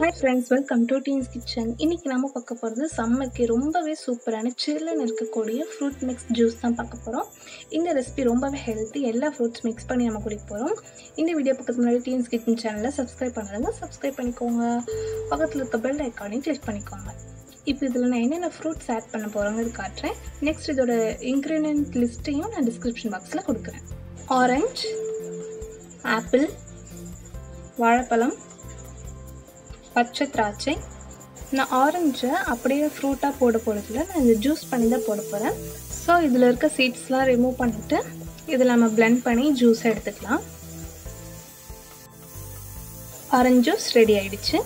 Hi friends, welcome to Teens Kitchen. இன்னைக்கு நாம பார்க்க போகிறது சம்மருக்கு ரொம்பவே சூப்பரான சில்லுன்னு இருக்கக்கூடிய ஃப்ரூட் மிக்ஸ் ஜூஸ் தான் பார்க்க போகிறோம். இந்த ரெசிபி ரொம்பவே ஹெல்த்தி, எல்லா ஃப்ரூட்ஸ் மிக்ஸ் பண்ணி நம்ம குடிக்க போகிறோம். இந்த வீடியோ பக்கத்துக்கு முன்னாடி டீன்ஸ் கிச்சன் சேனலை சப்ஸ்கிரைப் பண்ணுறவங்க சப்ஸ்கிரைப் பண்ணிக்கோங்க. பக்கத்தில் இருக்க பெல் ஐக்கானையும் கிளிக் பண்ணிக்கோங்க. இப்போ இதில் நான் என்னென்ன ஃப்ரூட்ஸ் ஆட் பண்ண போகிறோங்கிறது காட்டுறேன். நெக்ஸ்ட் இதோட இன்க்ரீடியன்ட் லிஸ்ட்டையும் நான் டிஸ்கிரிப்ஷன் பாக்ஸில் கொடுக்குறேன். ஆரஞ்சு, ஆப்பிள், வாழைப்பழம், பச்சை திராட்சை. நான் ஆரஞ்சை அப்படியே ஃப்ரூட்டாக போட போகிறதில்ல, நான் இந்த ஜூஸ் பண்ணி தான் போட போகிறேன். ஸோ இதில் இருக்க சீட்ஸ்லாம் ரிமூவ் பண்ணிவிட்டு இதில் நம்ம பிளெண்ட் பண்ணி ஜூஸை எடுத்துக்கலாம். ஆரஞ்சு ஜூஸ் ரெடி ஆகிடுச்சு.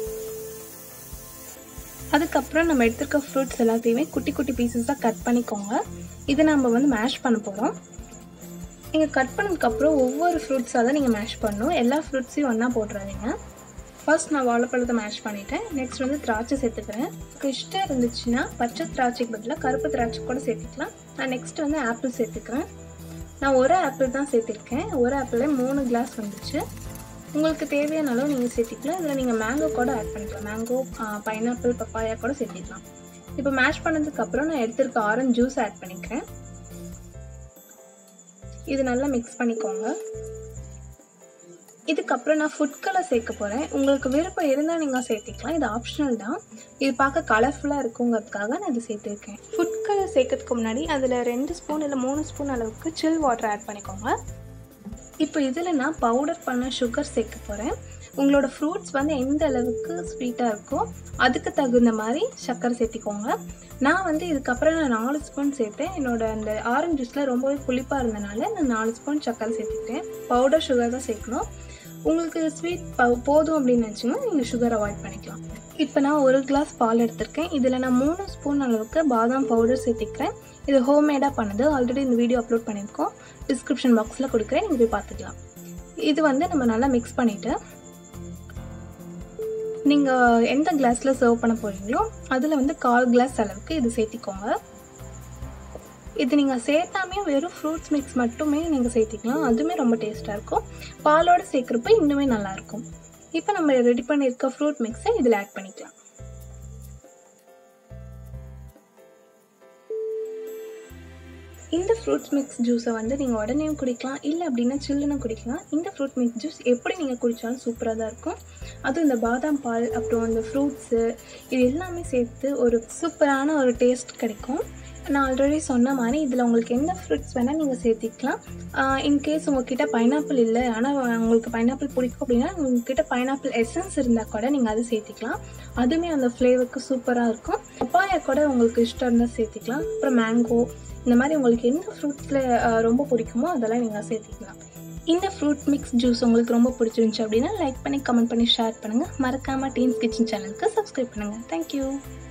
அதுக்கப்புறம் நம்ம எடுத்துருக்க ஃப்ரூட்ஸ் எல்லாத்தையுமே குட்டி குட்டி பீசஸாக கட் பண்ணிக்கோங்க. இதை நம்ம வந்து மேஷ் பண்ண போகிறோம். நீங்கள் கட் பண்ணதுக்கப்புறம் ஒவ்வொரு ஃப்ரூட்ஸாக தான் நீங்கள் மேஷ் பண்ணணும். எல்லா ஃப்ரூட்ஸையும் ஒன்றா போட்டுறாதீங்க. ஃபர்ஸ்ட் நான் வாழைப்பழத்தை மேஷ் பண்ணிவிட்டேன். நெக்ஸ்ட் வந்து திராட்சை சேர்த்துக்கிறேன். இஷ்டம் இருந்துச்சுன்னா பச்சை திராட்சைக்கு பதிலாக கருப்பு திராட்சை கூட சேர்த்துக்கலாம். நான் நெக்ஸ்ட் வந்து ஆப்பிள் சேர்த்துக்கிறேன். நான் ஒரு ஆப்பிள் தான் சேர்த்துருக்கேன். ஒரு ஆப்பிளில் 3 கிளாஸ் வந்துச்சு. உங்களுக்கு தேவையான அளவு நீங்கள் சேர்த்திக்கலாம். இதில் நீங்கள் மேங்கோ கூட ஆட் பண்ணிக்கலாம். மேங்கோ, பைனாப்பிள், பப்பாயா கூட சேர்த்திக்கலாம். இப்போ மேஷ் பண்ணதுக்கப்புறம் நான் எடுத்துருக்க ஆரஞ்சு ஜூஸ் ஆட் பண்ணிக்கிறேன். இது நல்லா மிக்ஸ் பண்ணிக்கோங்க. இதுக்கப்புறம் நான் ஃபுட் கலர் சேர்க்க போகிறேன். உங்களுக்கு விருப்பம் இருந்தால் நீங்கள் சேர்த்திக்கலாம், இது ஆப்ஷனல் தான். இது பார்க்க கலர்ஃபுல்லாக இருக்குங்கிறதுக்காக நான் இது சேர்த்துருக்கேன். ஃபுட் கலர் சேர்க்கறதுக்கு முன்னாடி அதில் 2 ஸ்பூன் இல்லை 3 ஸ்பூன் அளவுக்கு சில் வாட்டர் ஆட் பண்ணிக்கோங்க. இப்போ இதில் நான் பவுடர் பண்ண சுகர் சேர்க்க போகிறேன். உங்களோட ஃப்ரூட்ஸ் வந்து எந்த அளவுக்கு ஸ்வீட்டாக இருக்கோ அதுக்கு தகுந்த மாதிரி சர்க்கரை சேர்த்திக்கோங்க. நான் வந்து இதுக்கப்புறம் 4 ஸ்பூன் சேர்த்தேன். என்னோட அந்த ஆரஞ்சு ஜூஸில் ரொம்பவே புளிப்பாக இருந்தனால நான் 4 ஸ்பூன் சர்க்கரை சேர்த்துக்கிட்டேன். பவுடர் சுகர் தான் சேர்க்கணும். உங்களுக்கு ஸ்வீட் போதும் அப்படின்னு நினச்சிங்கன்னா நீங்கள் சுகர் அவாய்ட் பண்ணிக்கலாம். இப்போ நான் 1 கிளாஸ் பால் எடுத்திருக்கேன். இதில் நான் 3 ஸ்பூன் அளவுக்கு பாதாம் பவுடர் சேர்த்திக்கிறேன். இது ஹோம்மேடாக பண்ணது. ஆல்ரெடி இந்த வீடியோ அப்லோட் பண்ணியிருக்கோம், டிஸ்கிரிப்ஷன் பாக்ஸில் கொடுக்குறேன், நீங்கள் போய் பார்த்துக்கலாம். இது வந்து நம்ம நல்லா மிக்ஸ் பண்ணிவிட்டு நீங்கள் எந்த கிளாஸில் சர்வ் பண்ண போகிறீங்களோ அதில் வந்து 1/4 கிளாஸ் அளவுக்கு இது சேர்த்திக்கோங்க. இது நீங்கள் சேர்த்தாமே வெறும் ஃப்ரூட்ஸ் மிக்ஸ் மட்டுமே நீங்கள் சேர்த்திக்கலாம், அதுவுமே ரொம்ப டேஸ்ட்டாக இருக்கும். பாலோடு சேர்க்குறப்ப இன்னுமே நல்லாயிருக்கும். இப்போ நம்ம ரெடி பண்ணியிருக்க ஃப்ரூட் மிக்ஸை இதில் ஆட் பண்ணிக்கலாம். இந்த ஃப்ரூட்ஸ் மிக்ஸ் ஜூஸை வந்து நீங்கள் உடனேயும் குடிக்கலாம், இல்லை அப்படின்னா சில்லுன்னு குடிக்கலாம். இந்த ஃப்ரூட் மிக்ஸ் ஜூஸ் எப்படி நீங்கள் குடித்தாலும் சூப்பராக தான் இருக்கும். அதுவும் இந்த பாதாம் பால் அப்புறம் அந்த ஃப்ரூட்ஸு இது எல்லாமே சேர்த்து ஒரு சூப்பரான ஒரு டேஸ்ட் கிடைக்கும். நான் ஆல்ரெடி சொன்ன மாதிரி இதில் உங்களுக்கு எந்த ஃப்ரூட்ஸ் வேணால் நீங்கள் சேர்த்திக்கலாம். இன்கேஸ் உங்கள்கிட்ட பைனாப்பிள் இல்லை, ஆனால் உங்களுக்கு பைனாப்பிள் பிடிக்கும் அப்படின்னா உங்கள்கிட்ட பைனாப்பிள் எசன்ஸ் இருந்தால் கூட நீங்கள் அதை சேர்த்திக்கலாம். அதுவுமே அந்த ஃப்ளேவருக்கு சூப்பராக இருக்கும். பப்பாயா கூட உங்களுக்கு இஷ்டம் இருந்தால் சேர்த்திக்கலாம். அப்புறம் மேங்கோ, இந்த மாதிரி உங்களுக்கு எந்த ஃப்ரூட்ஸில் ரொம்ப பிடிக்குமோ அதெல்லாம் நீங்கள் சேர்த்திக்கலாம். இந்த ஃப்ரூட் மிக்ஸ் ஜூஸ் உங்களுக்கு ரொம்ப பிடிச்சிருந்துச்சு அப்படின்னா லைக் பண்ணி, கமெண்ட் பண்ணி, ஷேர் பண்ணுங்கள். மறக்காமல் டீன்ஸ் கிச்சன் சேனலுக்கு சப்ஸ்கிரைப் பண்ணுங்கள். தேங்க்யூ.